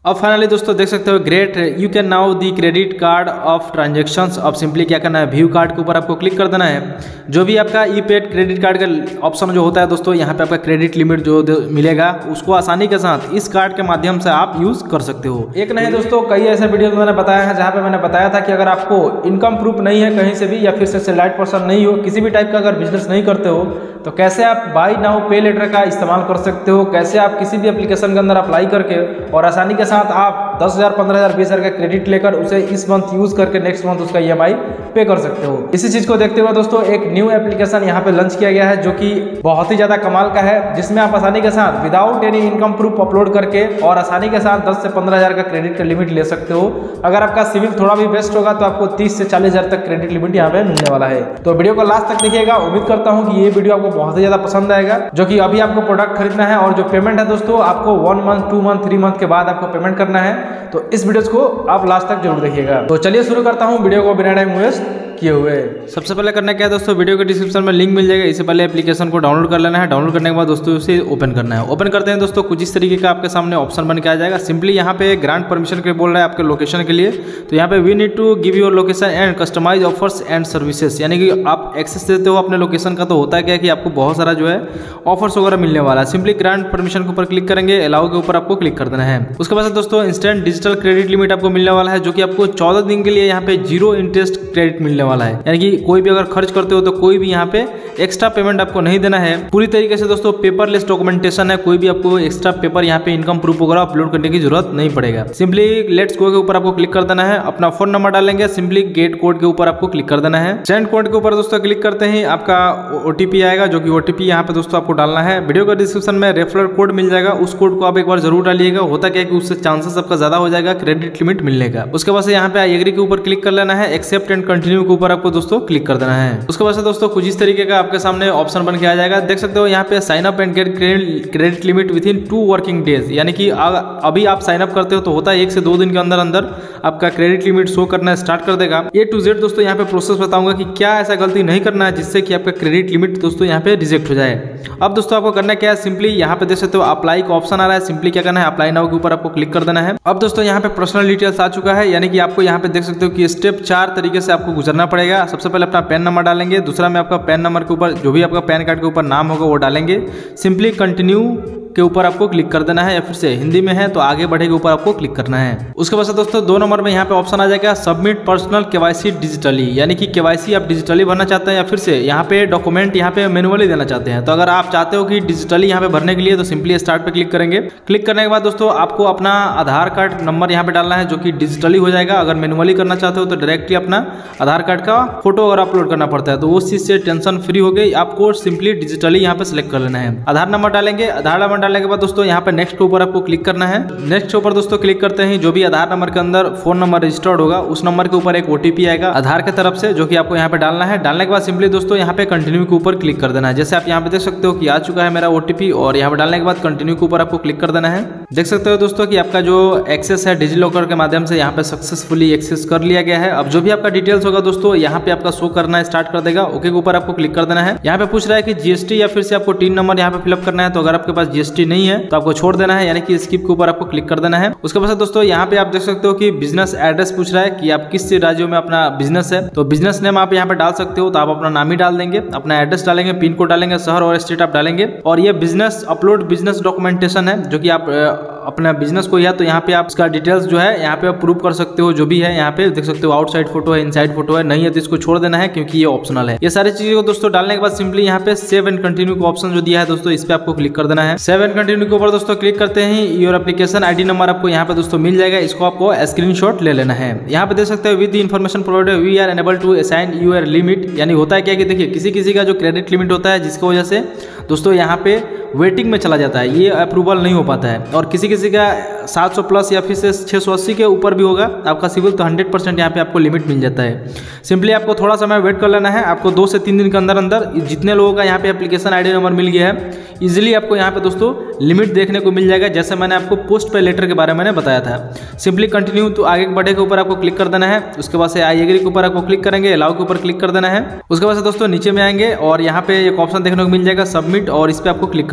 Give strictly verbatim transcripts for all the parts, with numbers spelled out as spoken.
अब फाइनली दोस्तों देख सकते हो great, you can now the credit card of transactions. अब सिंपली क्या करना है, व्यू कार्ड के ऊपर आपको क्लिक कर देना है। जो भी आपका ई पेड क्रेडिट कार्ड का ऑप्शन जो होता है दोस्तों, यहाँ पे आपका क्रेडिट लिमिट जो मिलेगा उसको आसानी के साथ इस कार्ड के माध्यम से आप यूज़ कर सकते हो। एक नहीं दोस्तों, कई ऐसे वीडियो मैंने बताया है जहाँ पे मैंने बताया था कि अगर आपको इनकम प्रूफ नहीं है कहीं से भी, या फिर से सैलरीड पर्सन नहीं हो, किसी भी टाइप का अगर बिजनेस नहीं करते हो, तो कैसे आप बाय नाउ पे लेटर का इस्तेमाल कर सकते हो, कैसे आप किसी भी एप्लीकेशन के अंदर अप्लाई करके और आसानी के साथ आप दस हज़ार पंद्रह हज़ार बीस हज़ार का क्रेडिट लेकर उसे इस मंथ यूज़ करके नेक्स्ट मंथ उसका ई एम आई पे कर सकते हो। इसी चीज़ को देखते हुए दोस्तों एक न्यू एप्लीकेशन यहाँ पे लॉन्च किया गया है जो कि बहुत ही ज़्यादा कमाल का है, जिसमें आप आसानी के साथ without any income proof upload करके और आसानी के साथ दस से पंद्रह हज़ार का क्रेडिट का लिमिट ले सकते हो। अगर आपका सिविल थोड़ा भी बेस्ट होगा तो आपको तीस से चालीस हज़ार तक क्रेडिट लिमिट यहाँ पे मिलने वाला है। तो वीडियो को लास्ट तक देखिएगा, उम्मीद करता हूँ कि ये वीडियो आपको बहुत ही ज़्यादा पसंद आएगा। जो कि अभी आपको प्रोडक्ट खरीदना है और जो पेमेंट है दोस्तों आपको one month two month three month के बाद आपको पेमेंट करना है, तो इस वीडियो को आप लास्ट तक जरूर देखिएगा। तो चलिए शुरू करता हूँ वीडियो को बिना टाइम वेस्ट किए हुए। सबसे पहले करना क्या है दोस्तों, वीडियो के डिस्क्रिप्शन में लिंक मिल जाएगा, इससे पहले एप्लीकेशन को डाउनलोड कर लेना है। डाउनलोड करने के बाद दोस्तों उसे ओपन करना है। ओपन करते हैं दोस्तों, कुछ इस तरीके का आपके सामने ऑप्शन बन के आ जाएगा। सिंपली यहाँ पे ग्रांट परमिशन के बोल रहा है आपके लोकेशन के लिए, तो यहाँ पे we need to give your location and customize offers and services, यानी कि आप एक्सेस देते हो अपने लोकेशन का, तो होता है क्या कि आपको बहुत सारा जो है ऑफर्स वगैरह मिलने वाला है। सिंपली ग्रांट परमिशन के ऊपर क्लिक करेंगे, अलाउ के ऊपर आपको क्लिक कर देना है। उसके बाद दोस्तों इंस्टेंट डिजिटल क्रेडिट लिमिट आपको मिलने वाला है, जो कि आपको चौदह दिन के लिए यहाँ पे जीरो इंटरेस्ट क्रेडिट मिलने वाला है, यानी कि कोई भी अगर खर्च करते हो तो कोई भी यहाँ पे एक्स्ट्रा पेमेंट आपको नहीं देना है। पूरी तरीके से दोस्तों पेपरलेस डॉक्यूमेंटेशन है, कोई भी आपको एक्स्ट्रा पेपर यहाँ पे इनकम प्रूफ वगैरह अपलोड करने की जरूरत नहीं पड़ेगा। सिंपली लेट्स गो के ऊपर आपको क्लिक कर देना है, अपना फोन नंबर डालेंगे, सिंपली गेट कोड के ऊपर आपको क्लिक कर देना है। सेंड कोड के ऊपर दोस्तों क्लिक करते ही आपका ओटीपी आएगा, जो कि ओटीपी यहाँ पे दोस्तों आपको डालना है। वीडियो का डिस्क्रिप्शन में रेफरल कोड मिल जाएगा, उस कोड को आप एक बार जरूर डालिएगा। होता क्या है कि उससे चांसेस आपका ज्यादा हो जाएगा क्रेडिट लिमिट मिलने का। उसके बाद यहाँ पे एग्री के ऊपर क्लिक कर लेना है, एक्सेप्ट एंड कंटिन्यू के ऊपर आपको दोस्तों क्लिक कर देना है। उसके बाद दोस्तों कुछ इस तरीके का आपके सामने ऑप्शन बन के आ जाएगा। देख सकते हो यहाँ पे sign up and get credit limit within two working days, यानी कि अभी आप साइन अप करते हो तो होता है एक से दो दिन के अंदर अंदर आपका क्रेडिट लिमिट शो करना स्टार्ट कर देगा। ए टू जेड दोस्तों यहाँ पे प्रोसेस बताऊंगा कि क्या ऐसा गलती नहीं करना है जिससे कि आपका क्रेडिट लिमिट दोस्तों यहाँ पे रिजेक्ट हो जाए। अब दोस्तों आपको करना क्या है, सिंपली यहाँ पे देख सकते हो अप्लाई का ऑप्शन आ रहा है, सिंपली क्या करना है अप्लाई नाउ के ऊपर आपको क्लिक कर देना है। अब दोस्तों यहाँ पे पर्सनल डिटेल्स आ चुका है, यानी कि आपको यहाँ पे देख सकते हो कि स्टेप चार तरीके से आपको गुजरना पड़ेगा। सबसे पहले अपना पैन नंबर डालेंगे, दूसरा में आपका पैन नंबर के ऊपर जो भी आपका पैन कार्ड के ऊपर नाम होगा वो डालेंगे। सिंपली कंटिन्यू के ऊपर आपको क्लिक कर देना है, या फिर से हिंदी में है तो आगे बढ़े के ऊपर आपको क्लिक करना है। उसके बाद दोस्तों दो नंबर में यहाँ पे ऑप्शन आ जाएगा सबमिट पर्सनल केवाईसी डिजिटली, यानी कि केवाईसी आप डिजिटली भरना चाहते हैं या फिर से यहाँ पे डॉक्यूमेंट यहाँ पे मैनुअली देना चाहते हैं। तो अगर आप चाहते हो कि डिजिटली यहाँ पे भरने के लिए तो सिंपली स्टार्ट पे क्लिक करेंगे। क्लिक करने के बाद दोस्तों आपको अपना आधार कार्ड नंबर यहाँ पे डालना है, जो कि डिजिटली हो जाएगा। अगर मैनुअली करना चाहते हो तो डायरेक्टली अपना आधार कार्ड का फोटो अगर अपलोड करना पड़ता है, तो उस चीज से टेंशन फ्री हो गई। आपको सिंपली डिजिटली यहाँ पे सिलेक्ट कर लेना है। आधार नंबर डालेंगे, आधार नंबर डालने के बाद दोस्तों यहाँ पे नेक्स्ट के ऊपर आपको क्लिक करना है। नेक्स्ट के ऊपर दोस्तों क्लिक करते हैं, जो भी आधार नंबर के अंदर फोन नंबर रजिस्टर्ड होगा उस नंबर के ऊपर एक ओटीपी आएगा आधार की तरफ से, जो कि आपको यहाँ पे डालना है। डालने के बाद सिंपली दोस्तों यहाँ पे कंटिन्यू के ऊपर क्लिक कर देना है। जैसे आप यहाँ पे देख सकते हो कि आ चुका है मेरा ओटीपी, और यहाँ पे डालने के बाद कंटिन्यू के ऊपर आपको क्लिक कर देना है। देख सकते हो दोस्तों कि आपका जो एक्सेस है डिजी लॉकर के माध्यम से यहाँ पे सक्सेसफुली एक्सेस कर लिया गया है। अब जो भी आपका डिटेल्स होगा दोस्तों यहाँ पे आपका शो करना स्टार्ट कर देगा। ओके के ऊपर आपको क्लिक कर देना है। यहाँ पे पूछ रहा है कि जीएसटी या फिर से आपको टीन नंबर यहाँ पे फिलअप करना है, तो अगर आपके पास जीएसटी नहीं है तो आपको छोड़ देना है, यानी कि स्किप के ऊपर आपको क्लिक कर देना है। उसके बाद दोस्तों यहाँ पे आप देख सकते हो कि बिजनेस एड्रेस पूछ रहा है कि आप किस राज्यों में अपना बिजनेस है, तो बिजनेस नेम आप यहाँ पे डाल सकते हो। तो आप अपना नाम ही डाल देंगे, अपना एड्रेस डालेंगे, पिन कोड डालेंगे, शहर और स्टेट आप डालेंगे। और ये बिजनेस अपलोड बिजनेस डॉक्यूमेंटेशन है, जो कि आप अपना बिजनेस को या तो यहाँ पे आप इसका डिटेल्स जो है यहाँ पे आप प्रूव कर सकते हो। जो भी है यहाँ पे देख सकते हो आउटसाइड फोटो है, इनसाइड फोटो है, नहीं है तो इसको छोड़ देना है क्योंकि ये ऑप्शनल है। ये सारी चीजों को दोस्तों डालने के बाद सिंपली यहाँ पे सेव एंड कंटिन्यू का ऑप्शन जो दिया है दोस्तों इस पे आपको क्लिक कर देना है। सेव एंड कंटिन्यू के ऊपर दोस्तों क्लिक करते हैं, योर एप्लीकेशन आईडी नंबर आपको यहाँ पे दोस्तों मिल जाएगा, इसको आपको स्क्रीनशॉट ले लेना है। यहाँ पे देख सकते हो with the information provided we are enable to assign your limit, यानी होता है क्या कि देखिए किसी किसी का जो क्रेडिट लिमिट होता है जिसकी वजह से दोस्तों यहाँ पे वेटिंग में चला जाता है, ये अप्रूवल नहीं हो पाता है। और किसी किसी का सात सौ प्लस या फिर से छह सौ अस्सी के ऊपर भी होगा आपका सिविल, तो हंड्रेड परसेंट यहाँ पे आपको लिमिट मिल जाता है। सिंपली आपको थोड़ा समय वेट कर लेना है। आपको दो से तीन दिन के अंदर अंदर जितने लोगों का यहाँ पे एप्लीकेशन आईडी नंबर मिल गया है इजीली आपको यहाँ पे दोस्तों लिमिट देखने को मिल जाएगा, जैसे मैंने आपको पोस्ट पे लेटर के बारे में बताया था। सिंपली कंटिन्यू तो आगे बढ़े के ऊपर आपको क्लिक कर देना है। उसके बाद से आई एग्री के ऊपर आपको क्लिक करेंगे, अलाउ के ऊपर क्लिक कर देना है। उसके बाद से दोस्तों नीचे में आएंगे और यहाँ पे एक ऑप्शन देखने को मिल जाएगा सबमिट, और इस पर आपको क्लिक कर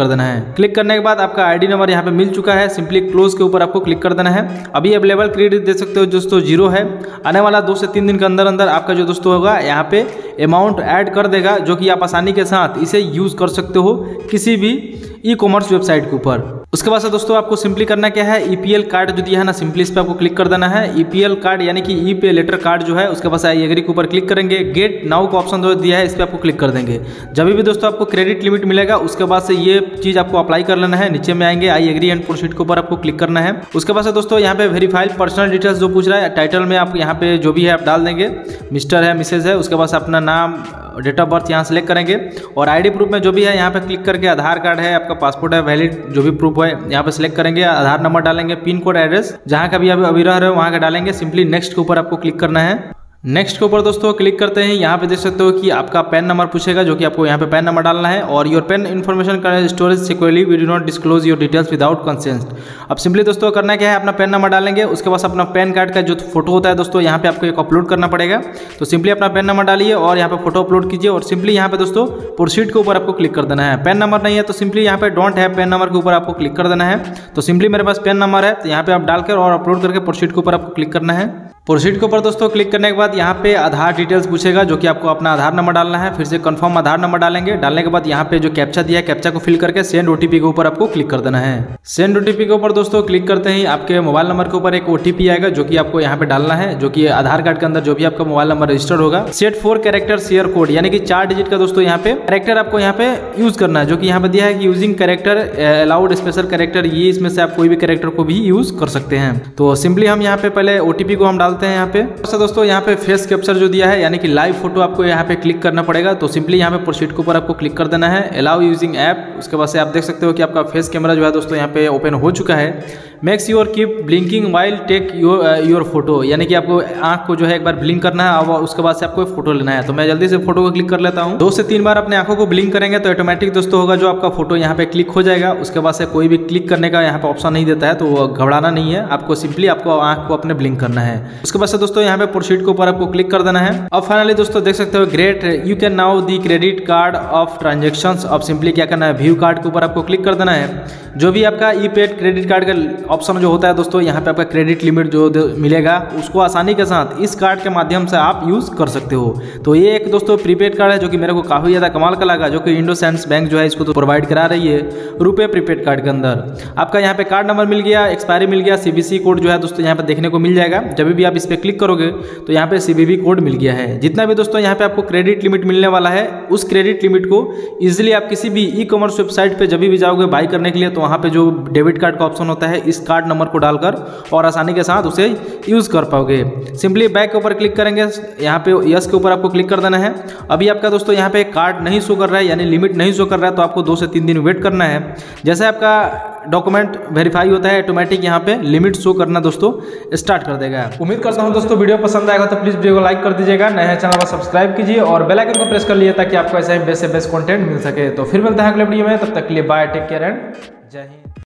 देना है। क्लिक करने के बाद आपका आईडी नंबर यहाँ पे मिल चुका है, सिंपली क्लोज के ऊपर आपको क्लिक कर देना है। अभी अवेलेबल क्रेडिट देख सकते हो दोस्तों जीरो है। आने वाला दो से तीन दिन के अंदर अंदर आपका जो दोस्तों होगा यहाँ पे अमाउंट ऐड कर देगा, जो कि आप आसानी के साथ इसे यूज कर सकते हो किसी भी ई कॉमर्स वेबसाइट के ऊपर। उसके बाद से दोस्तों आपको सिंपली करना क्या है, ईपीएल कार्ड जो दिया है ना, सिंपली इस पर आपको क्लिक कर देना है। ईपीएल कार्ड यानी कि ई पे लेटर कार्ड जो है, उसके बाद आई एग्री के ऊपर क्लिक करेंगे। गेट नाउ का ऑप्शन जो दिया है इस पर आपको क्लिक कर देंगे। जब भी दोस्तों आपको क्रेडिट लिमिट मिलेगा उसके बाद से ये चीज आपको अप्लाई कर लेना है। नीचे में आएंगे आई एग्री एंड प्रोसीड के ऊपर आपको क्लिक करना है। उसके बाद से दोस्तों यहाँ पे वेरीफाइड पर्सनल डिटेल्स जो पूछ रहा है, टाइटल में आप यहाँ पे जो भी है आप डाल देंगे, मिस्टर है मिसेज है। उसके बाद अपना नाम डेट ऑफ बर्थ यहाँ सेलेक्ट करेंगे और आईडी प्रूफ में जो भी है यहाँ पे क्लिक करके आधार कार्ड है, आपका पासपोर्ट है, वैलिड जो भी प्रूफ है यहाँ पे सिलेक्ट करेंगे। आधार नंबर डालेंगे, पिन कोड एड्रेस जहाँ का भी अभी अभी रह रहे हो वहाँ का डालेंगे। सिंपली नेक्स्ट के ऊपर आपको क्लिक करना है। नेक्स्ट के ऊपर दोस्तों क्लिक करते हैं, यहाँ पे देख सकते हो कि आपका पैन नंबर पूछेगा, जो कि आपको यहाँ पे पैन नंबर डालना है। और योर पैन इन्फॉर्मेशन का storage securely, we do not disclose your details without consent. अब सिंपली दोस्तों करना क्या है, अपना पैन नंबर डालेंगे। उसके बाद अपना पैन कार्ड का जो फोटो होता है दोस्तों यहाँ पे आपको एक अपलोड करना पड़ेगा। तो सिंपली अपना पैन नंबर डालिए और यहाँ पे फोटो अपलोड कीजिए और सिंपली यहाँ पे दोस्तों प्रोसीड के ऊपर आपको क्लिक कर देना है। पैन नंबर नहीं है तो सिंपली यहाँ पे डोंट हैव पैन नंबर के ऊपर आपको क्लिक कर देना है। तो सिंपली मेरे पास पैन नंबर है तो यहाँ पे आप डालकर और अपलोड करके प्रोसीड के ऊपर आपको क्लिक करना है। प्रोसीड के ऊपर दोस्तों क्लिक करने के बाद यहाँ पे आधार डिटेल्स पूछेगा, जो कि आपको अपना आधार नंबर डालना है। फिर से कंफर्म आधार नंबर डालेंगे। डालने के बाद यहाँ पे जो कैप्चा दिया है, कैप्चा को फिल करके सेंड ओटीपी के ऊपर आपको क्लिक कर देना है। सेंड ओटीपी के ऊपर दोस्तों क्लिक करते ही आपके मोबाइल नंबर के ऊपर एक ओटीपी आएगा, जो कि आपको यहाँ पे डालना है, जो कि आधार कार्ड के अंदर जो भी आपका मोबाइल नंबर रजिस्टर्ड होगा। Set four character share code यानी कि चार डिजिट का दोस्तों यहाँ पे कैरेक्टर आपको यहाँ पे यूज करना है, जो कि यहाँ पे दिया है कि using character allowed special character. ये इसमें से आप कोई भी कैरेक्टर को भी यूज कर सकते हैं। तो सिंपली हम यहाँ पे पहले ओटीपी को हम डालते हैं यहाँ पे। दोस्तों यहाँ पे फेस कैप्चर जो दिया है यानी कि लाइव फोटो आपको यहाँ पे क्लिक करना पड़ेगा। तो सिंपली यहाँ पे प्रोसीड के ऊपर आपको क्लिक कर देना है, अलाउ यूजिंग ऐप। उसके बाद से आप देख सकते हो कि आपका फेस कैमरा जो है दोस्तों यहाँ पे ओपन हो चुका है। Makes your keep blinking while take your your photo, यानी कि आपको आंख को जो है एक बार ब्लिंक करना है और उसके बाद से आपको फोटो लेना है। तो मैं जल्दी से फोटो को क्लिक कर लेता हूँ। दो से तीन बार अपने आंखों को ब्लिंक करेंगे तो ऑटोमेटिक दोस्तों होगा जो आपका फोटो यहाँ पे क्लिक हो जाएगा। उसके बाद से कोई भी क्लिक करने का यहाँ पे ऑप्शन नहीं देता है, तो घबराना नहीं है, आपको सिंपली आपको आंख को अपने ब्लिंक करना है। उसके बाद से दोस्तों यहाँ पे प्रोसीड के ऊपर आपको क्लिक कर देना है। अब फाइनली दोस्तों देख सकते हो great, you can now the credit card of transactions. अब सिंपली क्या करना है, व्यू कार्ड के ऊपर आपको क्लिक कर देना है। जो भी आपका ई पेड क्रेडिट कार्ड का ऑप्शन जो होता है दोस्तों, यहाँ पे आपका क्रेडिट लिमिट जो मिलेगा उसको आसानी के साथ इस कार्ड के माध्यम से आप यूज कर सकते हो। तो ये एक दोस्तों प्रीपेड कार्ड है जो कि मेरे को काफी ज्यादा कमाल का लगा, जो कि इंडोसेंस बैंक जो है इसको तो प्रोवाइड करा रही है रुपए प्रीपेड कार्ड के अंदर। आपका यहाँ पे कार्ड नंबर मिल गया, एक्सपायरी मिल गया, सीबीसी कोड जो है दोस्तों यहाँ पे देखने को मिल जाएगा। जब भी आप इस पे क्लिक करोगे तो यहाँ पे सीबीबी कोड मिल गया है। जितना भी दोस्तों यहाँ पे आपको क्रेडिट लिमिट मिलने वाला है, उस क्रेडिट लिमिट को इजिली आप किसी भी ई कॉमर्स वेबसाइट पे जब भी जाओगे बाई करने के लिए, तो वहाँ पे जो डेबिट कार्ड का ऑप्शन होता है इस कार्ड नंबर को डालकर और आसानी के साथ उसे यूज कर पाओगे। सिंपली बैक के ऊपर क्लिक करेंगे, यहाँ पे यस के ऊपर आपको क्लिक कर देना है। अभी आपका दोस्तों यहाँ पे कार्ड नहीं शो कर रहा है, यानी लिमिट नहीं शो कर रहा है, तो आपको दो से तीन दिन वेट करना है। जैसे आपका डॉक्यूमेंट वेरीफाई होता है, ऑटोमेटिक यहाँ पे लिमिट शो करना दोस्तों स्टार्ट कर देगा। उम्मीद करता हूँ दोस्तों वीडियो पसंद आएगा तो प्लीज वीडियो को लाइक कर दीजिएगा, नए चैनल को सब्सक्राइब कीजिए और बेल आइकन को प्रेस कर लिए ताकि आपको ऐसा ही बेस्ट से बेस्ट कंटेंट मिल सके। तो फिर मिलते हैं अगले वीडियो में, तब तक के लिए बाय, टेक केयर एंड जय हिंद।